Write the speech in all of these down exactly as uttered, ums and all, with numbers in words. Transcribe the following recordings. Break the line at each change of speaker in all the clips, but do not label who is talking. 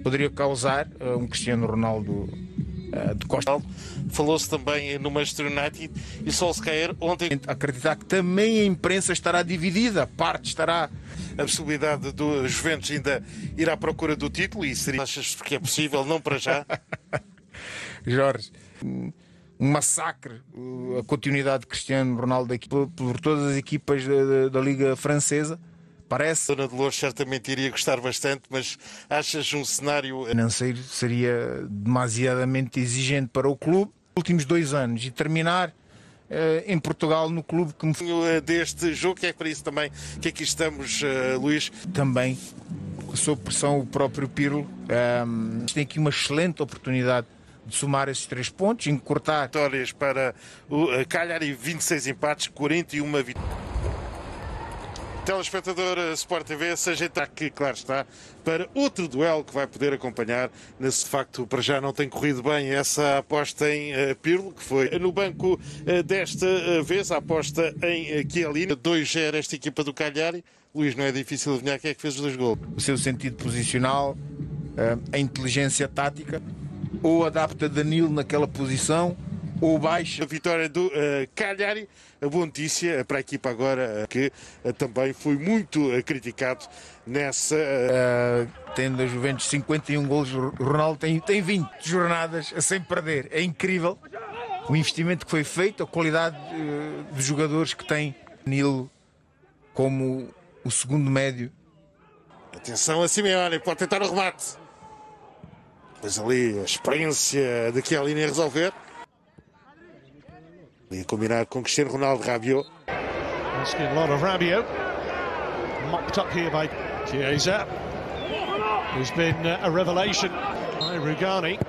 poderia causar uh, um Cristiano Ronaldo uh, de Costa.
Falou-se também no Manchester United e Solskjaer ontem
Acreditar que também a imprensa estará dividida, parte estará.
a possibilidade do Juventus ainda ir à procura do título e seria, achas que é possível, não para já?
Jorge, um massacre a continuidade de Cristiano Ronaldo aqui por, por todas as equipas da, da, da Liga Francesa. Parece.
A Dona Dolores certamente iria gostar bastante, mas achas um cenário
financeiro seria demasiadamente exigente para o clube nos últimos dois anos e terminar uh, em Portugal no clube que me
deste jogo, que é para isso também que aqui estamos, uh, Luís.
Também, sob pressão, o próprio Pirlo um, tem aqui uma excelente oportunidade de somar esses três pontos, encurtar.
Vitórias para o Cagliari, vinte e seis empates, quarenta e uma vitórias. Telespectador Sport T V, seja que, claro está, para outro duelo que vai poder acompanhar. Nesse facto, para já não tem corrido bem essa aposta em uh, Pirlo, que foi no banco uh, desta uh, vez, a aposta em uh, Chiellini. dois a zero esta equipa do Cagliari. Luís, não é difícil adivinhar quem é que fez os dois gols.
O seu sentido posicional, uh, a inteligência tática, ou adapta Danilo naquela posição, ou baixa.
A vitória do uh, Cagliari, a boa notícia para a equipa agora, uh, que uh, também foi muito uh, criticado nessa... Uh...
Uh, tendo a Juventus cinquenta e um golos, o Ronaldo tem, tem vinte jornadas sem perder. É incrível o investimento que foi feito, a qualidade uh, dos jogadores que tem. Danilo como o segundo médio.
Atenção a Simeone, pode tentar o remate. Pois ali a experiência de Chiellini a resolver. E a combinar com Cristiano Ronaldo. Rabiot.
Asking a lot of Rabiot. Mopped up here by Chiesa, who's been uh, a revelation by Rugani.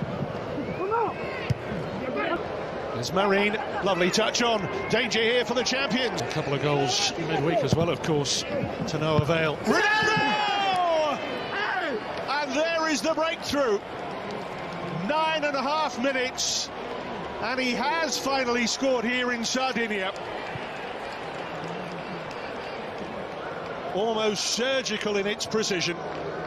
There's Marine, lovely touch on. Danger here for the champions. A couple of goals midweek as well, of course, to no avail. Ronaldo! And there is the breakthrough. Nine and a half minutes. And he has finally scored here in Sardinia. Almost surgical in its precision.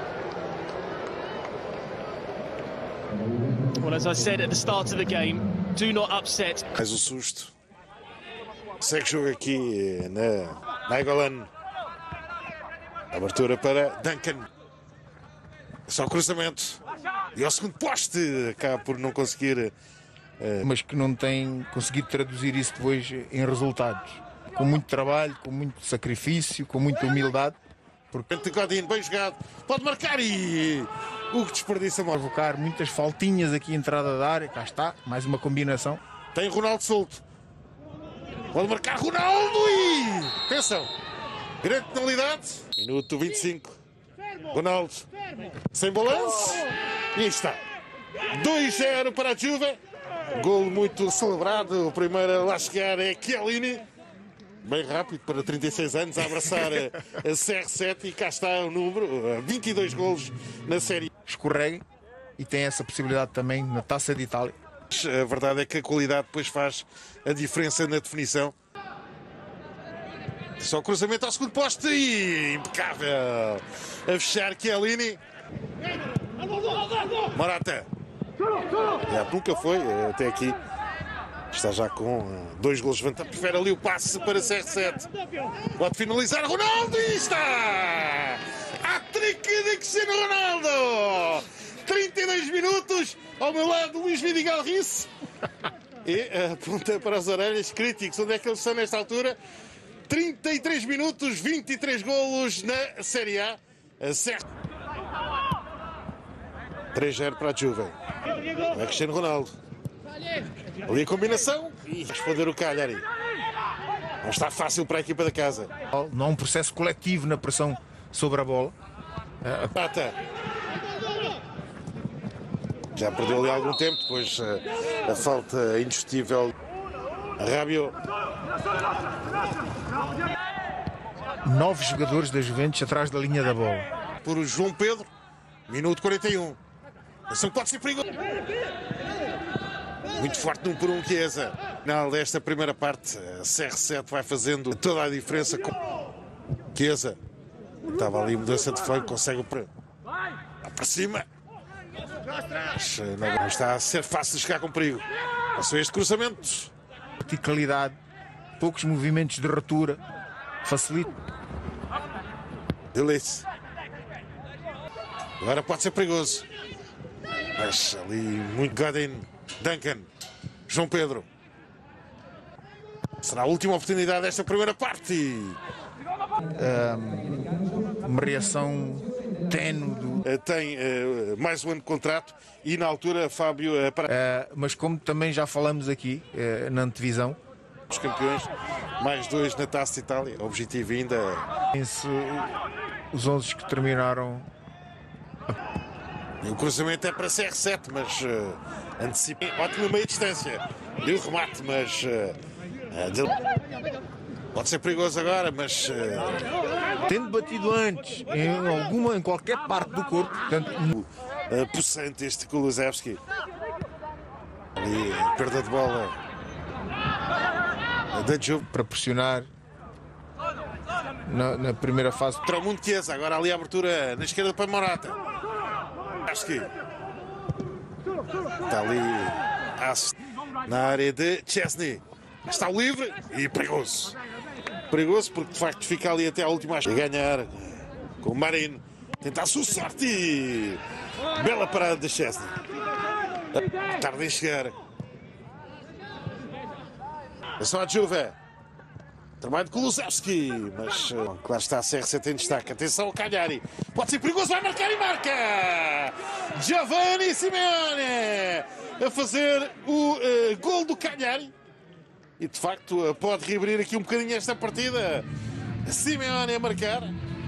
Well, as I said at the start of the game, do not upset.
Mais o susto. Segue jogo aqui na Nainggolan. Abertura para Duncan. Só cruzamento. E ao segundo poste. Acaba por não conseguir...
Mas que não tem conseguido traduzir isso depois em resultados. Com muito trabalho, com muito sacrifício, com muita humildade.
Porque Godin, bem jogado, pode marcar e o que desperdiça mal.
Provocar muitas faltinhas aqui, entrada da área, cá está, mais uma combinação.
Tem Ronaldo solto. Pode marcar Ronaldo e... Atenção, grande penalidade. Minuto vinte e cinco. Ronaldo, sem balanço. E aí está. dois a zero para a Juve. Golo muito celebrado, o primeiro a lá chegar é Chiellini, bem rápido para trinta e seis anos, a abraçar a, a C R sete e cá está o número, vinte e dois golos na série.
Escorreguem e tem essa possibilidade também na Taça de Itália.
A verdade é que a qualidade depois faz a diferença na definição. Só o cruzamento ao segundo poste e impecável a fechar Chiellini. Morata. Já, nunca foi, até aqui. Está já com dois golos de vantagem. Prefere ali o passe para C R sete. Pode finalizar Ronaldo e está! Hat-trick de Cristiano Ronaldo! trinta e dois minutos. Ao meu lado, Luís Vidigal Risse. E aponta para as orelhas críticos. Onde é que eles estão nesta altura? trinta e três minutos, vinte e três golos na Série A. Certo. três a zero para a Juve. É Cristiano Ronaldo. Ali a combinação e responder o Cagliari. Não está fácil para a equipa da casa.
Não há um processo coletivo na pressão sobre a bola.
Pata. Já perdeu ali algum tempo, depois a, a falta indiscutível. Rabiot.
Nove jogadores da Juventus atrás da linha da bola.
Por o João Pedro, minuto quarenta e um. Ação pode ser perigoso. Muito forte num por um Chiesa. Final desta primeira parte, a C R sete vai fazendo toda a diferença com Chiesa. Estava ali mudança de flanco, consegue para, para cima. Mas não está a ser fácil de chegar com perigo. Passou este cruzamento.
Verticalidade, poucos movimentos de ruptura, facilita.
Delete. Agora pode ser perigoso. Mas ali muito Godin, Duncan, João Pedro. Será a última oportunidade desta primeira parte.
Um, uma reação tenue do...
Uh, tem uh, mais um ano de contrato e na altura Fábio... Uh, para...
uh, mas como também já falamos aqui uh, na antevisão,
os campeões, mais dois na Taça de Itália. O objetivo ainda...
Esse, os onze que terminaram...
E o cruzamento é para C R sete, mas uh, antecipa. Ótima meia distância. E o remate, mas... Uh, uh, de... Pode ser perigoso agora, mas... Uh...
Tendo batido antes em, alguma, em qualquer parte do corpo, portanto...
Uh, possante este Kulusevski. Ali, perda de bola. Da Juve.
Para pressionar na, na primeira fase.
Tramundo Chiesa, agora ali a abertura na esquerda para Morata. Acho que está ali na área de Chesney. Está livre e perigoso. Perigoso porque de facto fica ali até a última a ganhar com o Marino. Tentar a sua sorte e bela parada de Chesney. Tarde em chegar. É só a Juve. Trabalho de Kulusevski, mas uh, claro está a C R sete em destaque. Atenção ao Cagliari. Pode ser perigoso, vai marcar e marca! Giovanni Simeone a fazer o uh, gol do Cagliari. E de facto uh, pode reabrir aqui um bocadinho esta partida. Simeone a marcar.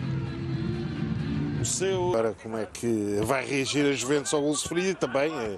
O seu... Agora como é que vai reagir a Juventus ao gol sofrido também. Uh...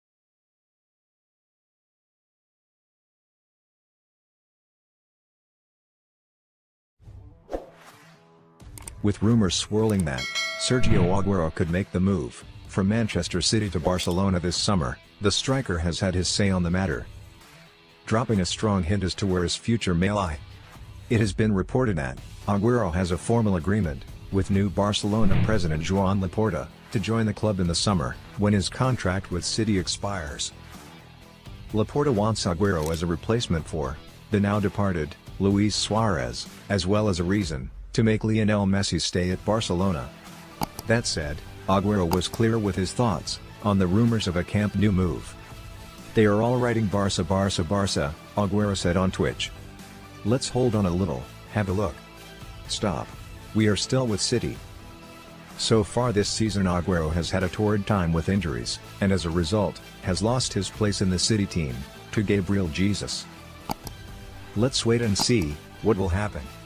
With rumors swirling that Sergio Aguero could make the move from Manchester City to Barcelona this summer, the striker has had his say on the matter, dropping a strong hint as to where his future may lie. It has been reported that Aguero has a formal agreement with new Barcelona president Joan Laporta to join the club in the summer, when his contract with City expires. Laporta wants Aguero as a replacement for the now departed Luis Suarez, as well as a reason to make Lionel Messi stay at Barcelona. That said, Aguero was clear with his thoughts on the rumors of a Camp Nou move. They are all writing Barca Barca Barca, Aguero said on Twitch. Let's hold on a little, have a look. Stop. We are still with City. So far this season Aguero has had a torrid time with injuries, and as a result, has lost his place in the City team to Gabriel Jesus. Let's wait and see what will happen.